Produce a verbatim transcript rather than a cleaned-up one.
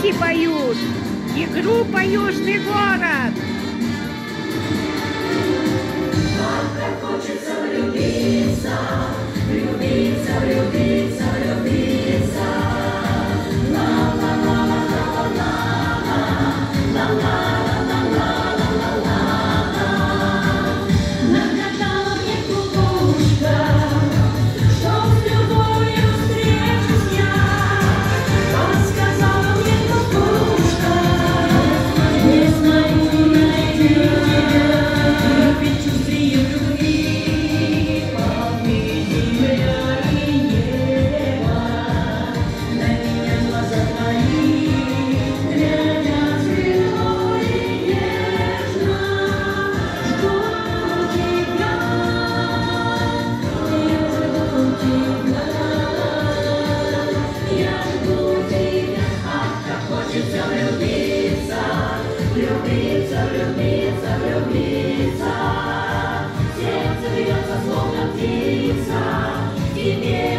стихи поют и группа «Южный город». Как хочется влюбиться, влюбиться, влюбиться, влюбиться. Нагадала мне кукушка, что с любовью встречусь я. Подсказала мне кукушка, не смогу найти тебя. И предчувствие любви полны земля и небо. На меня глаза твои глядят светло и нежно. Жду тебя, я жду тебя, я жду тебя. Ах, как хочется влюбиться, влюбиться, влюбиться, влюбиться. Сердце бьется, словно птица, тебе.